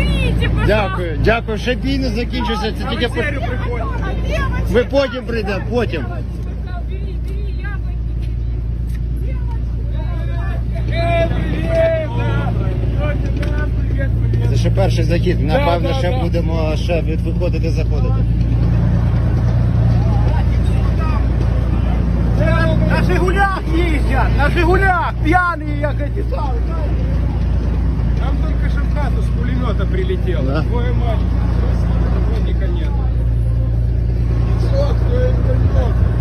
Берите, пожалуйста. Дякую, дякую. Ще бій не закінчився, це тільки ми потім прийдемо, потім. Бери, яблоки. Це ще перший захід, напевно, ще будемо виходити, заходити. На Жигулях ездят, на Жигулях, пьяные, как эти самые. Там только что в хату с пулемета прилетело. Да. Твою мать, заводника нет. Что, кто это?